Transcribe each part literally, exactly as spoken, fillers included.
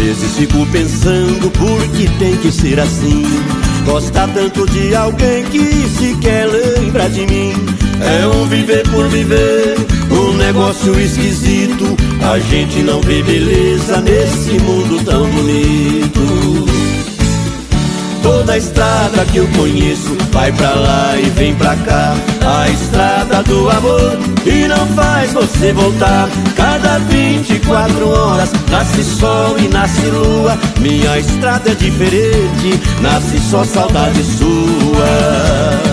vezes fico pensando por que tem que ser assim. Gosta tanto de alguém que sequer lembra de mim. É um viver por viver, um negócio esquisito. A gente não vê beleza nesse mundo tão bonito. Toda a estrada que eu conheço vai pra lá e vem pra cá. A estrada do amor e não faz você voltar. Cada vinte e quatro horas nasce sol e nasce lua. Minha estrada é diferente, nasce só saudade sua.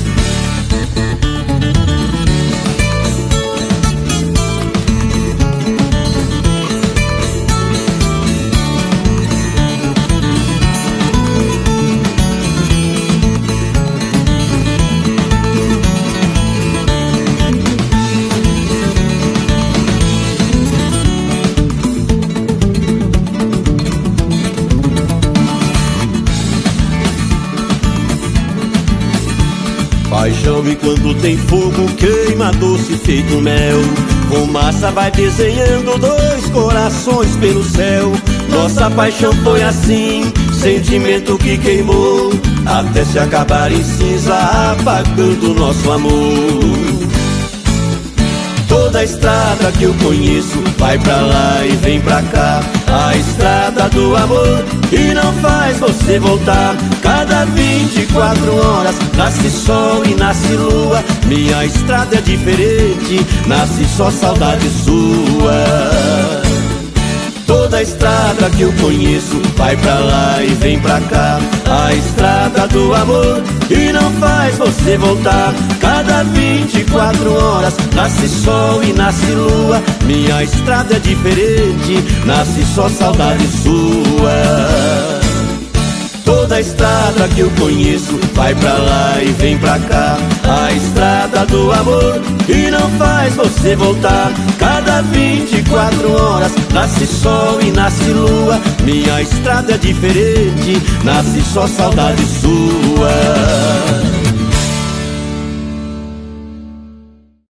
Paixão enquanto tem fogo queima doce feito mel. Fumaça vai desenhando dois corações pelo céu. Nossa paixão foi assim, sentimento que queimou, até se acabar em cinza, apagando nosso amor. Toda a estrada que eu conheço vai pra lá e vem pra cá. A estrada do amor e não faz você voltar. Cada vinte e quatro horas nasce sol e nasce lua. Minha estrada é diferente, nasce só saudade sua. Toda a estrada que eu conheço vai pra lá e vem pra cá. A estrada do amor e não faz você voltar. Cada vinte e quatro horas nasce sol e nasce lua. Minha estrada é diferente, nasce só saudade sua. Toda a estrada que eu conheço vai pra lá e vem pra cá. A estrada do amor e não faz você voltar. Cada vinte e quatro horas nasce sol e nasce lua. Minha estrada é diferente, nasce só saudade sua.